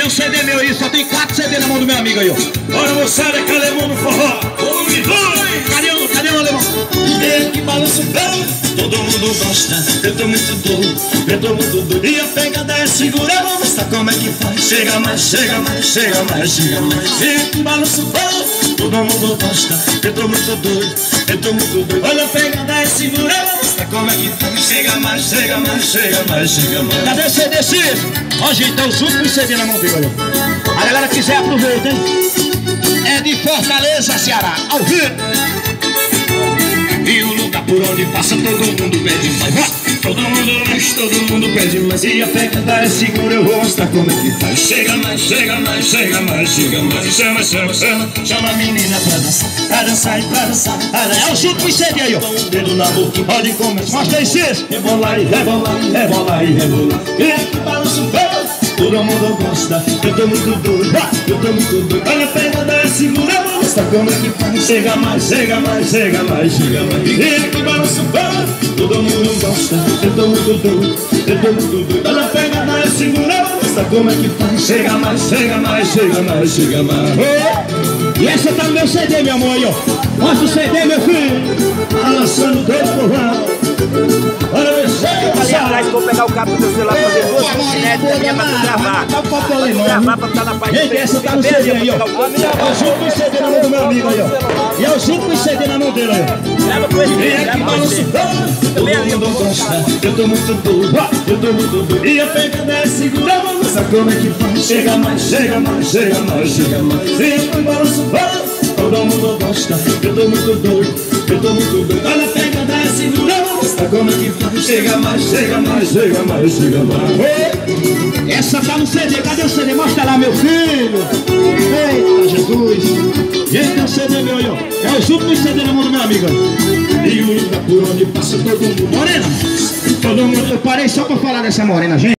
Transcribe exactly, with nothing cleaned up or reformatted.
um C D meu aí, só tem quatro C D na mão do meu amigo aí, ó. Bora moçada, que alemão no forró. Oi, oi. Cadê o, cadê o alemão? Ele que balança o pé, todo mundo gosta. Eu tô muito doido, eu tô muito doido. E a pegada é segura, vamos mostrar como é que faz. Chega mais, chega mais, chega mais, chega mais. Ele que balança o pé, todo mundo gosta. Eu tô muito doido, eu tô muito doido. Olha a pegada é segura, vamos mostrar como é que faz. Chega mais, chega mais, chega mais, chega mais. Cadê o C D, Cícero? Ó, gente, tá os últimos C D na mão dele, olha. A galera quiser aproveita, hein? É de Fortaleza, Ceará, ao vivo. E o lugar por onde passa todo mundo pede mais. Todo mundo mais, todo mundo pede mais. E a pegada é segura, eu vou mostrar como é que faz. Chega mais, chega mais, chega mais, chega mais. Chama, chama, chama, chama a menina pra dançar. Pra dançar e pra dançar, pra dançar. É os últimos C D aí, ó. O dedo na boca, pode começar. Mostra aí, Cícero. Rebolar e rebolar, rebolar e rebolar. E que balança o pé, todo mundo gosta. Eu tô muito doido, eu tô muito doido. Olha a pegada é segura, vou mostrar como é que faz. Chega mais, chega mais, chega mais, chega mais. E que balança o pé, todo mundo gosta. Eu tô muito doido, eu tô muito doido. Olha a pegada é segura, vou mostrar como é que faz. Chega mais, chega mais, chega mais, chega mais. E essa tá no meu C D, meu amor, aí, ó. Mostra o C D, meu filho. Balançando todo porrão. Olha, meu chega, Ali atrás, vou pegar o cabo do meu celular, fazer duas bicinetas da minha pra tu gravar. Tá o copo ali, Tu gravar pra estar na página. gente, essa tá no C D aí, ó. É os últimos C D na mão do meu amigo aí, ó. E é os últimos C D na mão dele aí, ó. Grava com esse E vídeo, é que grava com balança esse o pé, todo mundo gosta. Eu tô muito doido, eu tô muito doido. E a pegada é segura, vamos mostrar como é que faz. Chega mais, chega mais, chega mais, chega mais. E é que balança o pé, todo mundo gosta. Eu tô muito doido, eu tô muito doido. Olha a pegada é segura, vamos mostrar como é que faz. Chega mais, chega mais, chega mais, chega mais. Essa tá no C D, cadê o C D? Mostra lá, meu filho. Eita, Jesus. Gente, tem o C D meu aí, ó. É os últimos C D na mão do meu amigo aí. E o lugar por onde passa todo mundo. Morena, todo mundo, eu parei só pra falar dessa morena, gente.